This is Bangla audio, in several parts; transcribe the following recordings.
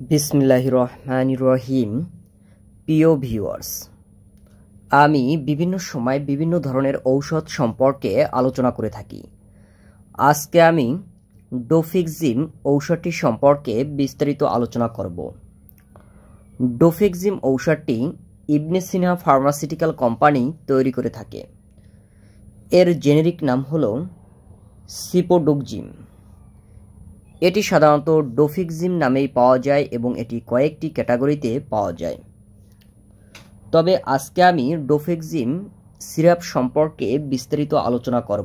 বিসমিল্লাহির রহমানির রহিম। প্রিয় ভিউয়ার্স, আমি বিভিন্ন সময় বিভিন্ন ধরনের ঔষধ সম্পর্কে আলোচনা করে থাকি। আজকে আমি ডোফিক্সিম ঔষধটি সম্পর্কে বিস্তারিত আলোচনা করব। ডোফিক্সিম ঔষধটি ইবনে সিনা ফার্মাসিউটিক্যাল কোম্পানি তৈরি করে থাকে। এর জেনেরিক নাম হল সিপোডোকজিম। এটি সাধারণত ডোফিক্সিম নামেই পাওয়া যায় এবং এটি কয়েকটি ক্যাটাগরিতে পাওয়া যায়। তবে আজকে আমি ডোফিক্সিম সিরাপ সম্পর্কে বিস্তারিত আলোচনা করব।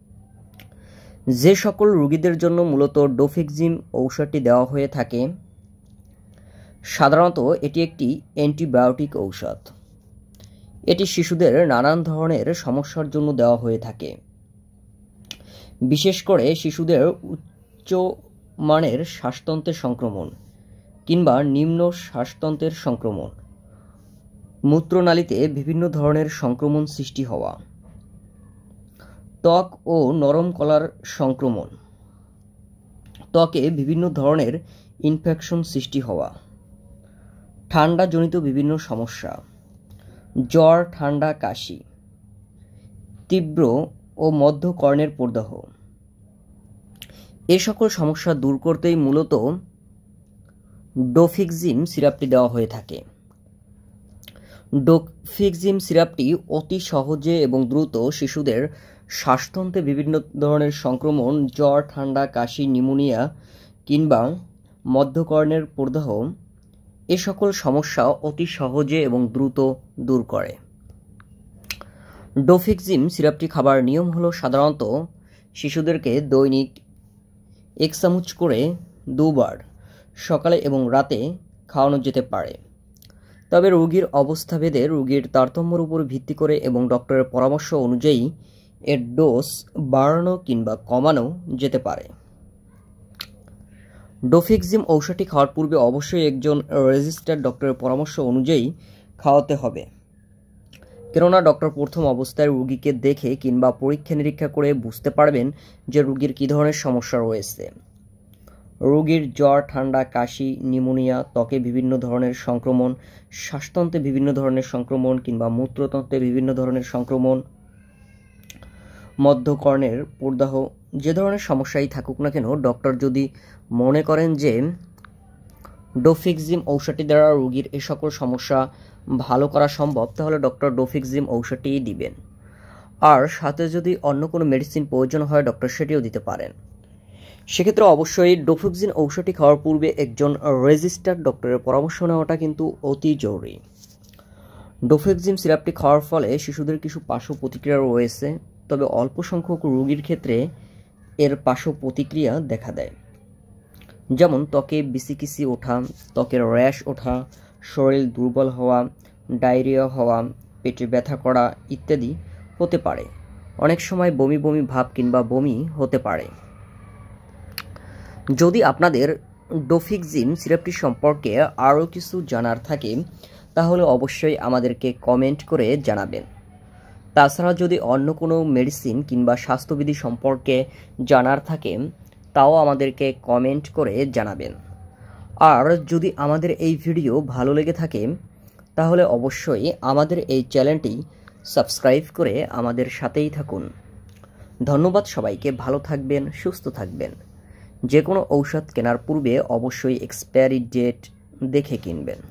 যে সকল রোগীদের জন্য মূলত ডোফিক্সিম ঔষধটি দেওয়া হয়ে থাকে, সাধারণত এটি একটি অ্যান্টিবায়োটিক ঔষধ। এটি শিশুদের নানান ধরনের সমস্যার জন্য দেওয়া হয়ে থাকে। বিশেষ করে শিশুদের উচ্চ মানের শ্বাসতন্ত্রের সংক্রমণ কিংবা নিম্ন শ্বাসতন্ত্রের সংক্রমণ, মূত্রনালীতে বিভিন্ন ধরনের সংক্রমণ সৃষ্টি হওয়া, ত্বক ও নরম কলার সংক্রমণ, ত্বকে বিভিন্ন ধরনের ইনফেকশন সৃষ্টি হওয়া, ঠান্ডাজনিত বিভিন্ন সমস্যা, জ্বর, ঠান্ডা, কাশি, তীব্র ও মধ্য কর্ণের প্রদাহ, এ সকল সমস্যা দূর করতেই মূলত ডোফিক্সিম সিরাপটি দেওয়া হয়ে থাকে। ডোফিক্সিম সিরাপটি অতি সহজে এবং দ্রুত শিশুদের শ্বাসতন্ত্রে বিভিন্ন ধরনের সংক্রমণ, জ্বর, ঠান্ডা, কাশি, নিউমোনিয়া কিংবা মধ্যকর্ণের প্রদাহ, এ সকল সমস্যা অতি সহজে এবং দ্রুত দূর করে। ডোফিক্সিম সিরাপটি খাবার নিয়ম হলো সাধারণত শিশুদেরকে দৈনিক 1 চামচ করে 2 বার সকালে এবং রাতে খাওয়ানো যেতে পারে। তবে রোগীর অবস্থাভেদে রোগীর তারতম্যের উপর ভিত্তি করে এবং ডক্টরের পরামর্শ অনুযায়ী এর ডোজ বাড়ানো কিংবা কমানো যেতে পারে। ডোফিক্সিম ঔষধটি খাওয়ার পূর্বে অবশ্যই একজন রেজিস্টার্ড ডক্টরের পরামর্শ অনুযায়ী খাওয়াতে হবে, কেননা ডক্টর প্রথম অবস্থায় রোগীকে দেখে কিংবা পরীক্ষা নিরীক্ষা করে বুঝতে পারবেন যে রোগীর কী ধরনের সমস্যা রয়েছে। রোগীর জ্বর, ঠান্ডা, কাশি, নিউমোনিয়া, ত্বকে বিভিন্ন ধরনের সংক্রমণ, শ্বাসতন্ত্রে বিভিন্ন ধরনের সংক্রমণ কিংবা মূত্রতন্ত্রে বিভিন্ন ধরনের সংক্রমণ, মধ্যকর্ণের প্রদাহ, যে ধরনের সমস্যাই থাকুক না কেন, ডক্টর যদি মনে করেন যে ডোফিক্সিম ঔষধটি দ্বারা রোগীর এ সকল সমস্যা ভালো করা সম্ভব, তাহলে ডক্টর ডোফিক্সিম ঔষধটিই দিবেন। আর সাথে যদি অন্য কোনো মেডিসিন প্রয়োজন হয়, ডক্টর সেটিও দিতে পারেন। সেক্ষেত্রে অবশ্যই ডোফিক্সিম ঔষধটি খাওয়ার পূর্বে একজন রেজিস্টার্ড ডক্টরের পরামর্শ নেওয়াটা কিন্তু অতি জরুরি। ডোফিক্সিম সিরাপটি খাওয়ার ফলে শিশুদের কিছু পার্শ্ব প্রতিক্রিয়া রয়েছে, তবে অল্প সংখ্যক রোগীর ক্ষেত্রে এর পার্শ্ব প্রতিক্রিয়া দেখা দেয়, যেমন ত্বকে বিসিকিসি ওঠা, ত্বকের র্যাশ ওঠা, শরীর দুর্বল হওয়া, ডায়রিয়া হওয়া, পেটে ব্যথা করা ইত্যাদি হতে পারে। অনেক সময় বমি বমি ভাব কিংবা বমি হতে পারে। যদি আপনাদের ডোফিক্সিম সিরাপটি সম্পর্কে আরও কিছু জানার থাকে, তাহলে অবশ্যই আমাদেরকে কমেন্ট করে জানাবেন। তাছাড়া যদি অন্য কোনো মেডিসিন কিংবা স্বাস্থ্যবিধি সম্পর্কে জানার থাকে, তাও আমাদেরকে কমেন্ট করে জানাবেন। আর যদি আমাদের এই ভিডিও ভালো লেগে থাকে, তাহলে অবশ্যই আমাদের এই চ্যানেলটি সাবস্ক্রাইব করে আমাদের সাথেই থাকুন। ধন্যবাদ সবাইকে। ভালো থাকবেন, সুস্থ থাকবেন। যে কোনো ঔষধ কেনার পূর্বে অবশ্যই এক্সপায়ারি ডেট দেখে কিনবেন।